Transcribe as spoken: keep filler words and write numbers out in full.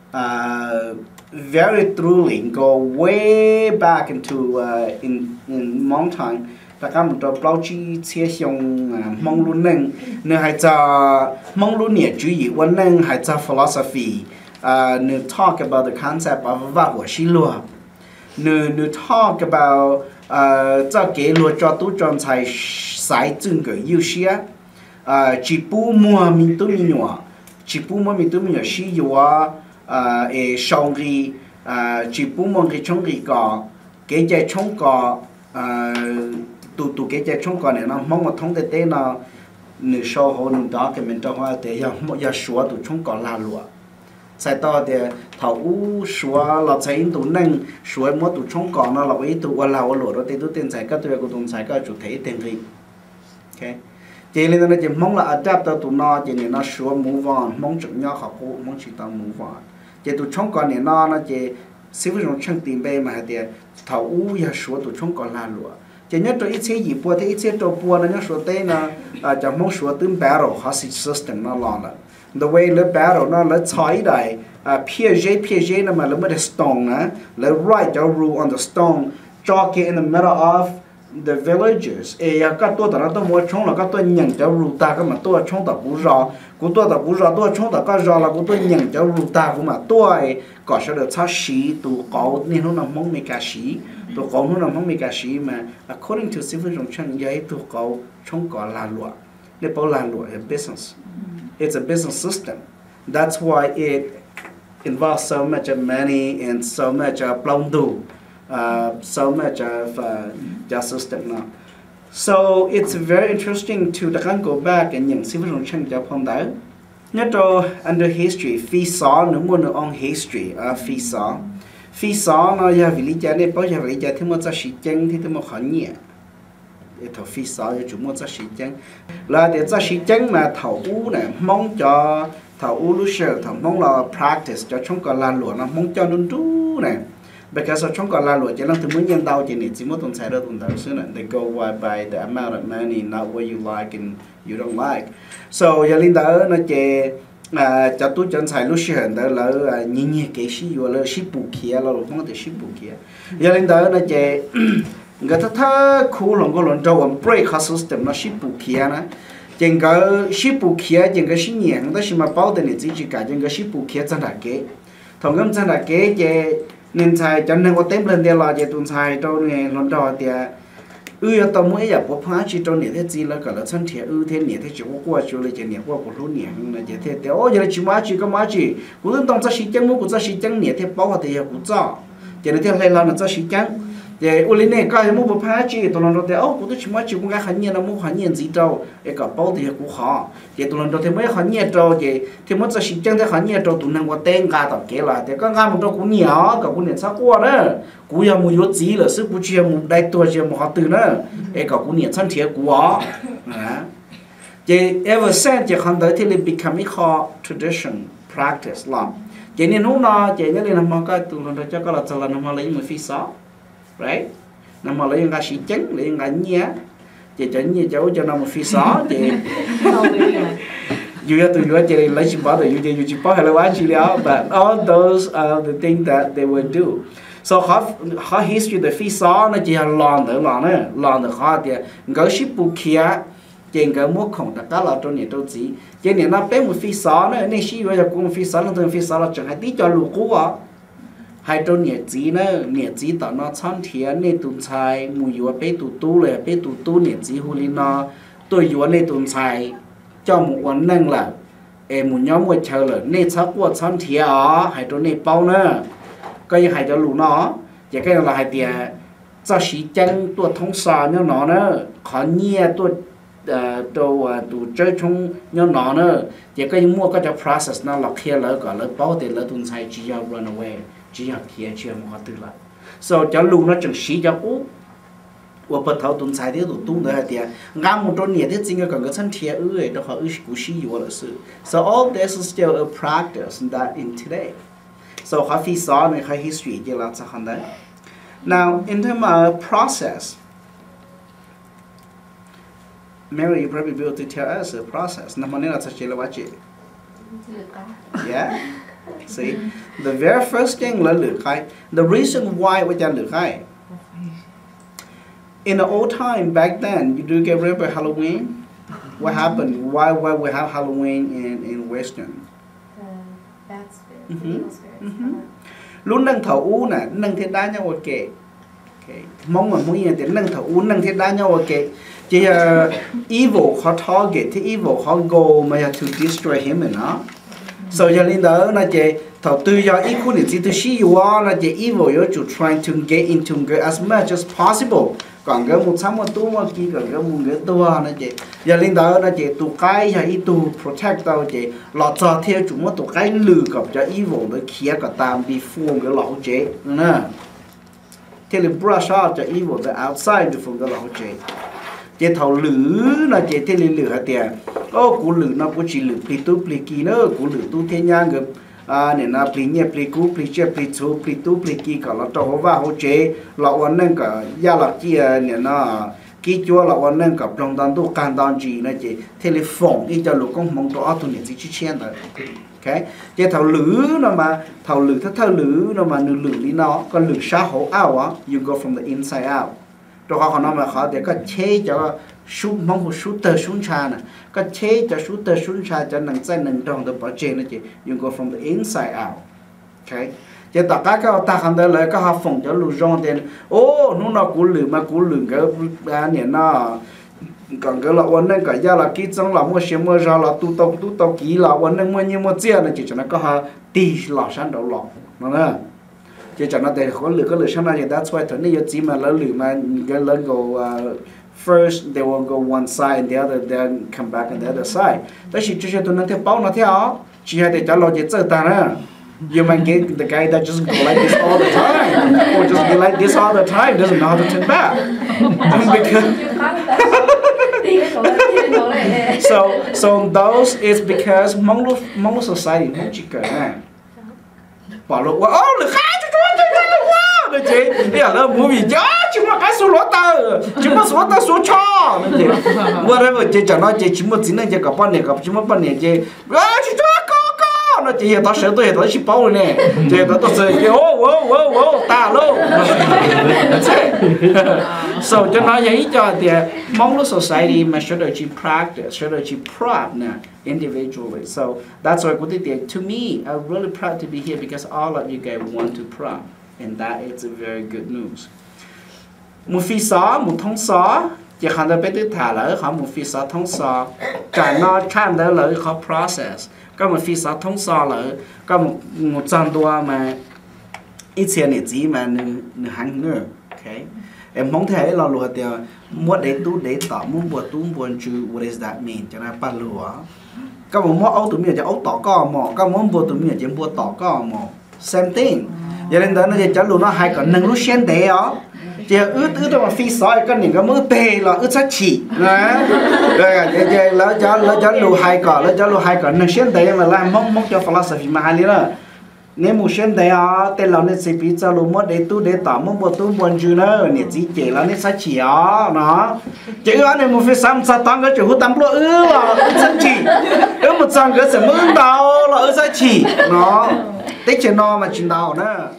uh, very truly go way back into uh, in in long time. Ta các một trò bao chi chia xong mong luôn nâng nếu hay cho mong luôn nhẹ chú ý vấn nâng hay cho philosophy nếu talk about the concept of vật của sĩ lùa nếu nếu talk about cho cái lùa cho tú tròn xài xài chân cái yêu xía chỉ bu mua mình tu mình nhỏ chỉ bu mua mình tu mình nhỏ sĩ yêu à e song ri chỉ bu mua cái trong cái cỏ cái trái trong cỏ tụ tụ cái trái trong cỏ này nó mong một thông tệ nó nửa sau hồ nửa đó cái mình cho hoa để giờ một giờ sửa tụ trong cỏ là lúa sai to thì thầu u sửa là sai tụ nâng sửa một tụ trong cỏ nó là cái tụ là lúa đó thì tụ tiền sai các tụ của tụ sai các chủ thể tiền gì, ok chỉ nên nó chỉ mong là adapt tới tụ nó chỉ nên nó sửa move on mong chụp nhau học cụ mong chỉ tao move on chỉ tụ trong cỏ này nó nó chỉ sử dụng chân tiền bề mà thì thầu u giờ sửa tụ trong cỏ là lúa chỉ nhớ cho ít xe gì bùa thì ít xe cho bùa nó nhớ số tên là chẳng mong số tương battle hostage system nó lo là the way the battle nó lấy chói đại P J P J nó mà lấy một cái stone nè lấy write the rule on the stone chalk it in the middle of the villages ê các tôi tao tôi mua trống là các tôi nhận cho rule ta cái mà tôi trống tao bù rò của tôi tao bù rò tôi trống tao cái rò là của tôi nhận cho rule ta của mà tôi có sẽ được sao xí tụ có nên nó nằm mong mấy cái xí tụ có nó nằm mong mấy cái xí mà according to civil trong chân giấy tụ có trống có là lụa để bảo là lụa là business it's a business system that's why it involves so much money and so much uh, plong du uh, so much of uh, the system now so it's very interesting to the can go back and những civil trong chân cho phong đó nhất là under history phi xó nữa muốn on history à phi xó phi xó nó giờ vì lý do này bao giờ vì lý do thì một cái sự chân thì một khó nhẹ để thầu phi xó cho chúng một cái sự chân là để cái sự chân mà thầu u này mong cho thầu u lúc sau thầu mong là practice cho chúng còn làm lụa nó mong cho đúng đủ này because chúng còn làm lụa chỉ là từ mới nhân đầu chỉ này chỉ một tuần sai đó tuần đầu xưa này they go by the amount of money not what you like and you don't like so giờ linh đó nó chè à cho tôi chân xài lúc xưa đó là nhìn nhìn cái gì vậy là ship bù kia là không thể ship bù kia giờ linh đó nó chè người ta thấy khu lòng có lòng trâu ông break her system nó ship bù kia nè chừng cái ship bù kia chừng cái ship nhẹ đó là mà bảo tên này chỉ chỉ cả chừng cái ship bù kia chân là cái thằng em chân là cái chè nên xài cho nên có tém lên đây là chè tuần xài trâu này lòng trâu thì ư tao muốn giờ bộ phá chỉ trong này thế gì là cả là thân thể ư thế này thế chỉ có qua chỗ này chỉ này qua một lúc này là chỉ thế thế ô giờ chỉ má chỉ có má chỉ cũng nên tông cho sĩ chân muốn cũng cho sĩ chân này thế bảo thì cũng cho chỉ là thế này là nó cho sĩ chân vậy u linh này cái muốn bộ phá chỉ tụi nó thế ô cũng tôi chỉ má chỉ cũng cái khẩn nhiên là muốn khẩn nhiên gì đâu cái cả bảo thì cũng khó vậy tụi nó thế mới khẩn nhiên đâu vậy thì muốn cho sĩ chân thế khẩn nhiên đâu tụi nó có tên cả tập kế là thế cái cái một đâu cũng nhỏ cả cũng nên sao qua đó cú giờ mua yếu gì là sức cú chia mua đại tuổi chia mua họ từ nữa, cái cả cú nhiệt thân thiệt cú á, à, vậy ever since chỉ không tới thì liền become a tradition practice làm, vậy nên hôm nào vậy nhớ lên làm cái tụi nó cho cái là cho là nó lấy một phi sáu, right, nó lấy những cái sĩ chấn, lấy những cái nhẹ, vậy cho như cháu cho nó một phi sáu, vậy you have to do it lấy chim bó rồi, you you chim bó hay là quá chi đó, but all those are the things that they would do. So họ họ history the phi xó nó chỉ là lòn nữa lòn nữa lòn được họ thì cái ship bù kia trên cái mua khổng tất cả là trong này đâu gì trên này nó bé một phi xó nữa nên xí bây giờ cũng phi xó nó từ phi xó là chẳng hay tí cho lũ cũ à hay trong này gì nữa này gì tao nó chăn thiệt này tụi xài mùi yếu bé tụi tuเลยbé tụi tu này gì hồ linh nó tôi yếu này tụi xài cho một quán năng là em một nhóm một chờ là này chắc qua chăn thiệt à hay trong này bao nữa cái hai cho lũ nó, chỉ cái là hai tiền, cho sĩ chân tôi thông sao nhau nó nữa, khó nhẹ tôi tôi tôi chơi chung nhau nó nữa, chỉ cái mua cái cho process nó là kia lỡ cả lỡ bao tiền lỡ tuần sai chỉ là run away, chỉ là kia chưa mà từ lại, so cho lũ nó chẳng sĩ cho ú, và bắt đầu tuần sai thì tụi tung đấy hai tiền, ngắm một trong nhiều thế chính là còn cái thân thiệt ư ấy, đó họ ư cũng sĩ vô là sự, so all this is still a practice that in today. So Hafi saw in her history, now, in terms of process, Mary, you probably be able to tell us the process. Yeah? See, the very first thing là lửa khai. The reason why we can lửa khai. In the old time back then, you do get remember Halloween? What happened? Why why we have Halloween in in Western? The bad spirits, Mm-hmm. evil spirits. Mm-hmm. Lúc nâng thầu u nè, nâng thiết đá nhau ok. Okay. Mong mà muốn gì thì nâng thầu u nâng thiết đá nhau ok. Chỉ uh, evil khó target, thì evil khó goal mà to destroy him nữa. So cho nên đó là chỉ thầu tư do ít khu này chỉ từ xí yếu là chỉ evil yếu chủ trying to get into good as much as possible. Còn cái một sáng một tu mà kia còn cái một cái tu là chỉ giờ lên đó là chỉ tu cái hay ít tu protect tao chỉ lọt cho theo chúng nó tu cái lừa gặp cho evil để kia cả tam before cái lỗ chế nè. Thế là brush out cho evil the outside before cái lỗ chế. Chỉ thầu lử là chỉ thế là lử hả tiền. Ô cú lử nó cũng chỉ lử pli tu pli kia nữa cú lử tu thế nhang cái à nên là pli nhẹ pli cú pli che pli chu pli tu pli kia cả là cho hoa va hoa chế làวันนึงcả gia là kia nên là kia chúa làวันนึงcả trong đàn tu can đàn gì nó chỉ thế là phỏng đi cho lục công mong đó tu niệm chỉ chỉ chen rồi, ok chỉ thầu lử nó mà thầu lử thâu thâu lử nó mà nửa lử đi nó còn lử sa hổ out á you go from the inside out rồi họ nói mà họ để có chế cho shoot mong một shooter xuống cha nè có chế cho shooter xuống cha cho nâng tay nâng trong được bảo chế nó chỉ you go from the inside out, ok chỉ tất cả các ta không thể lấy các họ phòng cho lũ rong tiền ô nó nó cú lử mà cú lử cái cái này nó còn cái làวันนึงcái gia là kỹ trong là mua xe mua ra là tu tàu tu tàu kỹ làวันนึงmua nhiều mua tiền là chỉ cho nó có họ tì lọ sáng đầu lọ nó nè chỉ cho nó để có lử có lử sáng nay thì that's why thằng này chỉ mà lỡ lử mà cái lỡ go first they will go one side and the other then come back on the other side. Đó chỉ chỉ tụi nó theo bao nó theo chỉ hay để trả lời chỉ chơi ta nè. You might get the guy that just go like this all the time, or just be like this all the time, doesn't know how to turn back. Because so so those is because Mongol Mongol society không chỉ cần nè. Bảo lộ ô lực khai cho cho cho cho quá, nó chị, bây giờ là mua gì chứ, chỉ mà cái số lót tờ, chỉ mà số tờ số cho, nó chị, whatever chị cho nó chị chỉ một chỉ nên chị gặp bạn này gặp chỉ một bạn này chị, à chị cho có có, nó chị hiện tại sợ tôi hiện tại chỉ bao rồi nè, chị hiện tại tôi sợ chị ô ô ô ô ta luôn, so cho nó vậy cho thì Mongol society mà sẽ được chị practice, sẽ được chị practice nè. Individually, so that's why to me, I'm really proud to be here because all of you guys want to prom, and that is a very good news. Một phi xó, một thông xó, chỉ khán giả biết được thả lỡ họ một phi xó thông xó, cả nó khán giả lỡ họ process, có một phi xó thông xó lỡ, có một một trăm đô mà ít tiền này gì mà nửa nửa hàng nữa, okay? Em không thể lo lụa tiền mua để tu để tỏ mua bùa tu bùa chú what does that mean cho nên bắt lụa các bạn mua áo tụi mình chỉ áo tỏ co mỏ các món bùa tụi mình chỉ bùa tỏ co mỏ same thing cho nên đó nó chỉ cho lụa nó hai còn nâng lúc xuyên để ó chỉ ướt ướt trong phi sỏi cái này cái mớ tê là ướt sát chỉ nè rồi cái lỡ cho lỡ cho lụa hai cỏ lỡ cho lụa hai cỏ nâng xuyên để mà làm mong mong cho philosophy mà hai nữa nếu một xuyên đấy à, tên là nên sẽ bị cho lũ mất để tu để tỏ mất một tu buồn chứ nữa, nên chỉ chỉ là nên sai chỉ á, nó, chỉ có nên một phía sau sao tăng cái chỗ hút tắm lỗ ư là sai chỉ, ư một trăm cái sẽ mướn đầu là ư sai chỉ, nó, tích trên nó mà trên đầu nữa.